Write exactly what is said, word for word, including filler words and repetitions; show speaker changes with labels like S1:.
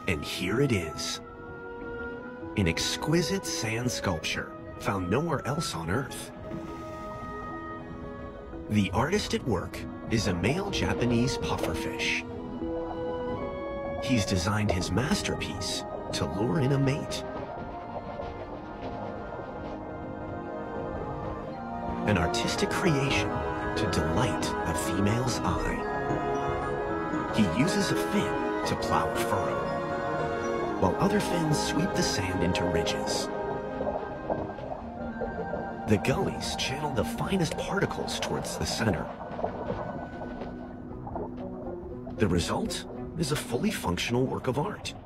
S1: And here it is. An exquisite sand sculpture found nowhere else on Earth. The artist at work is a male Japanese pufferfish. He's designed his masterpiece to lure in a mate. An artistic creation to delight a female's eye. He uses a fin to plow a furrow, while other fins sweep the sand into ridges. The gullies channel the finest particles towards the center. The result is a fully functional work of art.